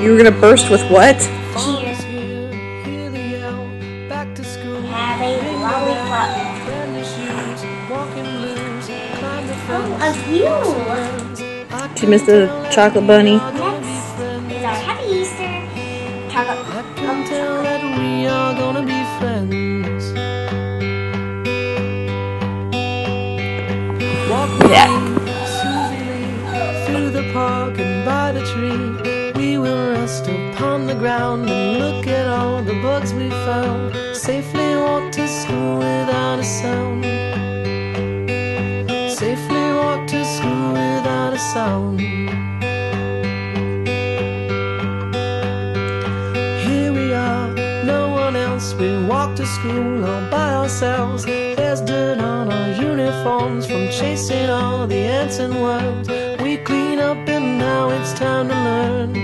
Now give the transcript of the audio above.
You were gonna burst with what? Cheers. Have a lollipop. Oh, a view. Did you miss the chocolate bunny? Next is our Happy Easter chocolate. We are gonna be friends. Walk with me, Susie Lee, through the park and by the tree. We will rest upon the ground and look at all the bugs we found. Safely walk to school without a sound. Safely walk to school without a sound. Here we are, no one else. We walk to school all by ourselves. There's dirt on our uniforms from chasing all the ants and worms. We clean up and now it's time to learn.